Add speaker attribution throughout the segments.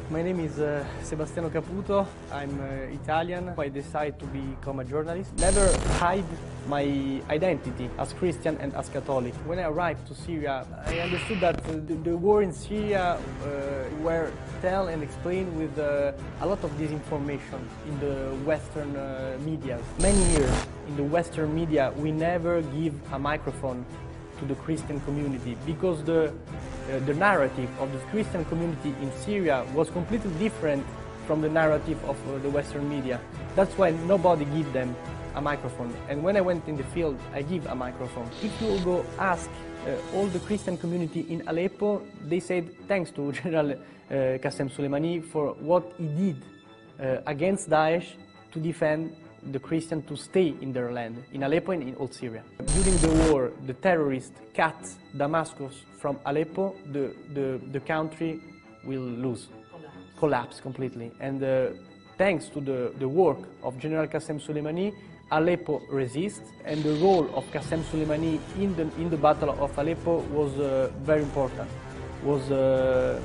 Speaker 1: My name is Sebastiano Caputo. I'm Italian. I decided to become a journalist. Never hide my identity as Christian and as Catholic. When I arrived to Syria, I understood that the war in Syria were told and explained with a lot of disinformation in the Western media. Many years in the Western media, we never give a microphone to the Christian community because the narrative of the Christian community in Syria was completely different from the narrative of the Western media. That's why nobody gave them a microphone. And when I went in the field, I give a microphone. If you go ask all the Christian community in Aleppo, they said thanks to General Qasem Soleimani for what he did against Daesh to defend the Christians to stay in their land, in Aleppo and in all Syria. During the war, the terrorists cut Damascus from Aleppo, the country will collapse completely. And thanks to the work of General Qasem Soleimani, Aleppo resists, and the role of Qasem Soleimani in the Battle of Aleppo was very important, was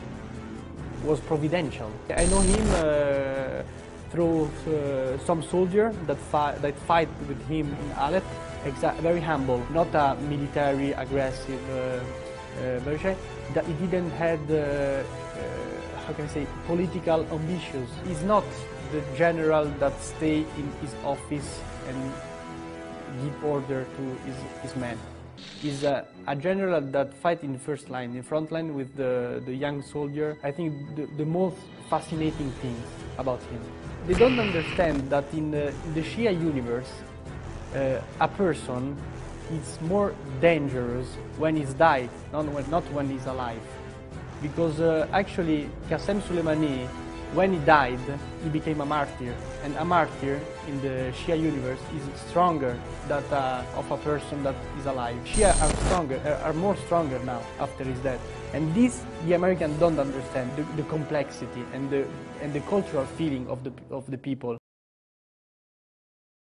Speaker 1: providential. I know him through some soldier that fight with him in Aleppo. Very humble, not a military, aggressive, very shy. That he didn't have, how can I say, political ambitions. He's not the general that stay in his office and give order to his men. He's a general that fight in the first line, in front line with the young soldier. I think the most fascinating thing about him. They don't understand that in the Shia universe, a person is more dangerous when he's died, not when he's alive. Because actually, Qasem Soleimani, when he died, he became a martyr. And a martyr in the Shia universe is stronger than of a person that is alive. Shia are more stronger now after his death. And this, the Americans don't understand, the complexity and the cultural feeling of the people.